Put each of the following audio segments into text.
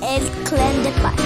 El Clan de Paz.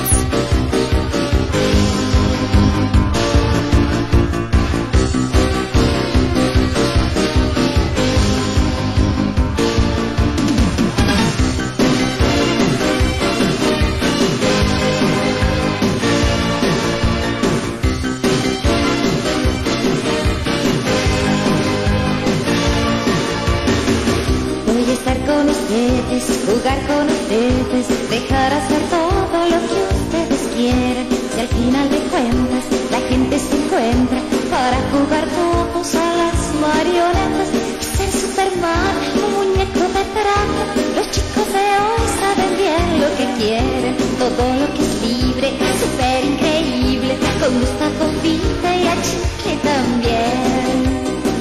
Voy a estar con ustedes, jugar con ustedes, dejar hacer todo lo que ustedes quieran. Si al final de cuentas la gente se encuentra para jugar todos a las marionetas y ser Superman, un muñeco de trapo. Los chicos de hoy saben bien lo que quieren, todo lo que es libre, súper increíble, con gusto a confite y a chicle también.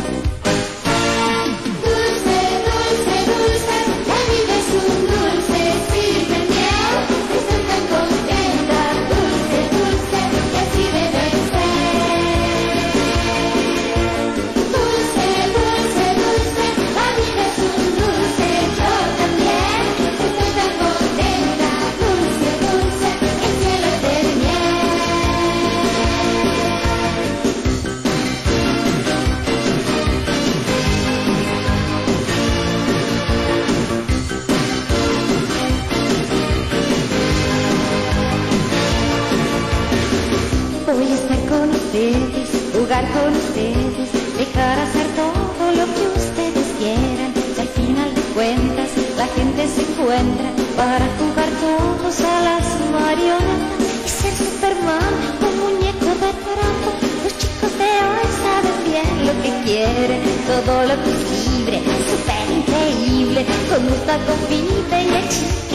Voy a estar con ustedes, jugar con ustedes, dejar hacer todo lo que ustedes quieran. Si al final de cuentas la gente se encuentra para jugar todos a las marionetas y ser Superman, un muñeco de trapo. Los chicos de hoy saben bien lo que quieren, todo lo que es libre, súper increíble, con gusto a confite y a chicle.